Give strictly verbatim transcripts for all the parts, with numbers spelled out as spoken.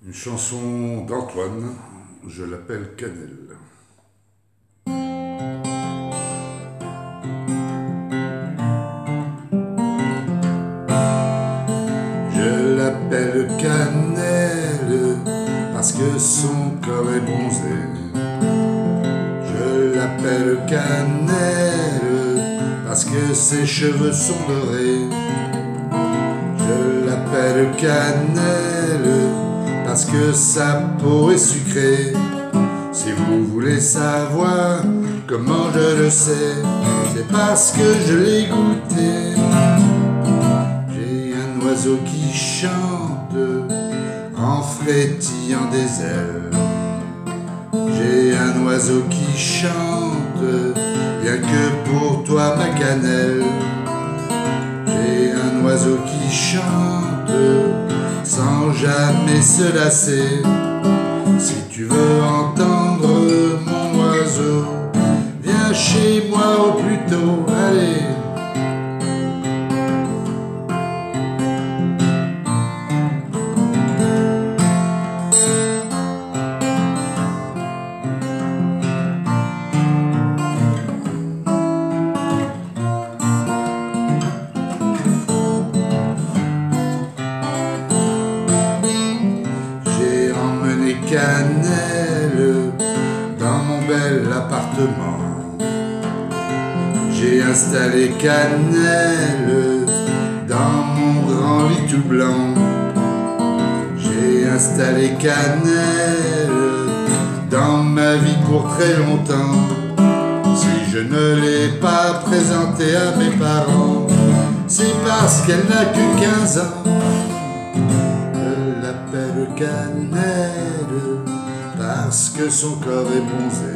Une chanson d'Antoine, je l'appelle Cannelle. Je l'appelle Cannelle parce que son corps est bronzé. Je l'appelle Cannelle parce que ses cheveux sont dorés. Je l'appelle Cannelle parce que sa peau est sucrée. Si vous voulez savoir comment je le sais, c'est parce que je l'ai goûté. J'ai un oiseau qui chante en frétillant des ailes. J'ai un oiseau qui chante rien que pour toi ma cannelle. J'ai un oiseau qui chante sans jamais se lasser. Si tu veux entendre mon oiseau, viens chez moi au plus tôt, allez. Cannelle dans mon bel appartement. J'ai installé Cannelle dans mon grand lit tout blanc. J'ai installé Cannelle dans ma vie pour très longtemps. Si je ne l'ai pas présentée à mes parents, c'est parce qu'elle n'a que quinze ans. Je l'appelle Cannelle parce que son corps est bronzé.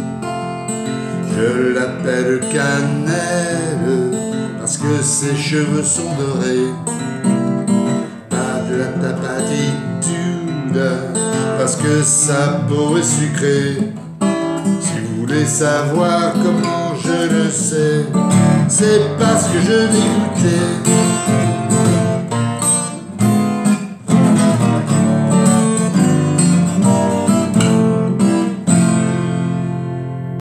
Je l'appelle Cannelle parce que ses cheveux sont dorés. Pas de la tapatitude parce que sa peau est sucrée. Si vous voulez savoir comment je le sais, c'est parce que je l'ai goûté.